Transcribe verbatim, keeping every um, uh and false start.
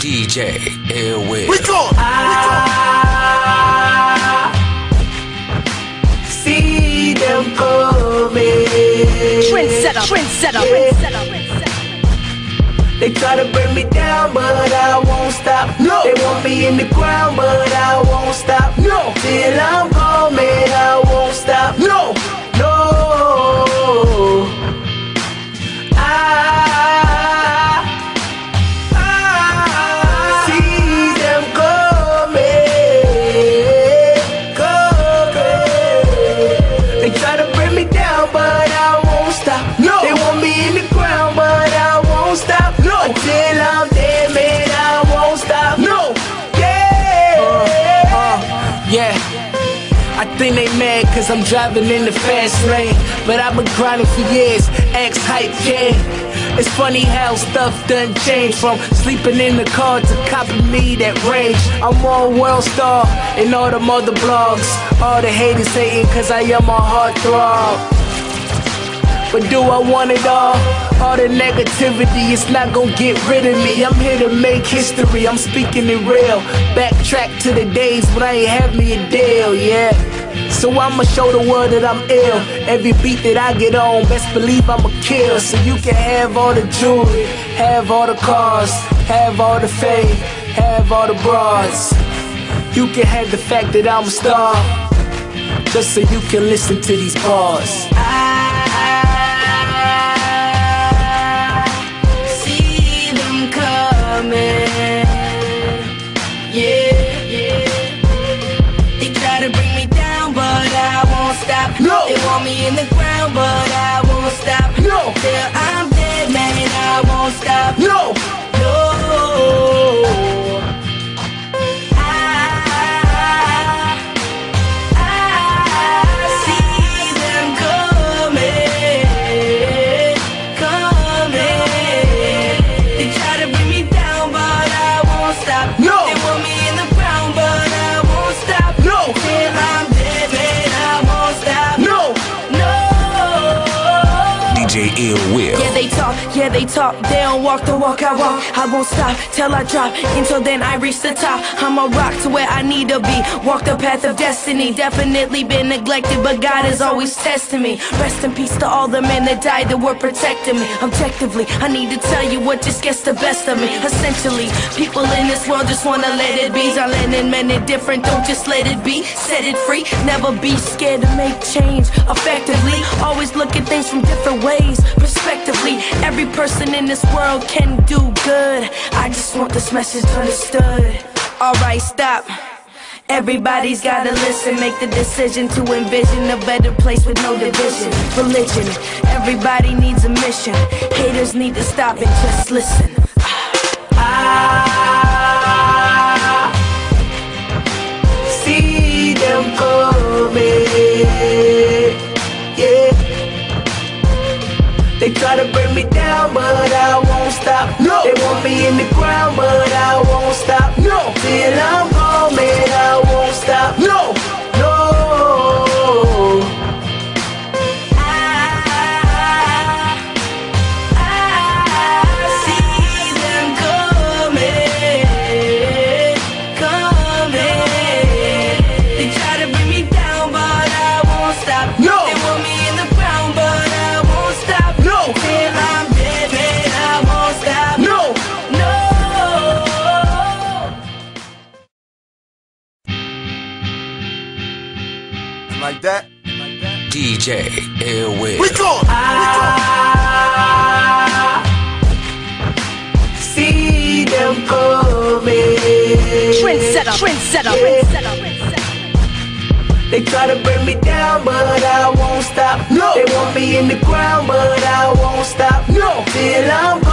D J Ill-Will. We gone. I see them coming. Trendsetter, trendsetter, trendsetter, trendsetter. They try to bring me down, but I won't stop. No. They want me in the ground, but I won't stop. No. Till I'm gone, man, I won't stop. No. No. I, I see them coming, coming. They try to bring me down, but I won't stop. No. They want me in the ground, but I won't stop. No. Until I'm dead, man, I won't stop. No. Yeah. Uh, uh, yeah. I think they mad cause I'm driving in the fast lane, but I've been grinding for years, X hype gang. It's funny how stuff done changed, from sleeping in the car to copying me that range. I'm on World Star and all the mother blogs. All the haters hating cause I am a heartthrob. But do I want it all? All the negativity, it's not gonna get rid of me. I'm here to make history, I'm speaking it real. Backtrack to the days when I ain't have me a deal, yeah. So I'ma show the world that I'm ill. Every beat that I get on, best believe I'ma kill. So you can have all the jewelry, have all the cars, have all the fame, have all the bras. You can have the fact that I'm a star, just so you can listen to these bars. No. They want me in the ground, but I won't stop. No. Till I'm dead, man, I won't stop. No. No. I, I see them coming, coming. They try to bring me down, but I won't stop. No. They want me in the ground, but I won't stop. No. Till I'm dead, man, I won't stop. No. D J Ill-Will. Yeah, they talk, yeah, they talk. They don't walk the walk I walk. I won't stop till I drop. Until then, I reach the top. I'm a rock to where I need to be. Walk the path of destiny. Definitely been neglected, but God is always testing me. Rest in peace to all the men that died that were protecting me. Objectively, I need to tell you what just gets the best of me. Essentially, people in this world just wanna let it be. I'm letting men it different, don't just let it be. Set it free, never be scared to make change effectively. Always look at things from different ways, respectively. Every person in this world can do good. I just want this message understood. Alright, stop. Everybody's gotta listen, make the decision to envision a better place with no division. Religion, everybody needs a mission. Haters need to stop and just listen. I see them coming. Yeah. They try to bring me down, but I won't stop. No. They want me in the ground, but I won't stop. No. Till I'm gone, man, I won't stop. No. No. I, I see them coming, coming. They try to bring me down, but I won't stop. No. They want me in the ground, but I won't stop. No. Till I'm dead, man, I won't stop. No. No. Like that. D J Ill-Will. We gone. I see them coming. Trendsetter, trendsetter, trendsetter, trendsetter. They try to bring me down, but I won't stop. No. They want me in the ground, but I won't stop. No. Till I'm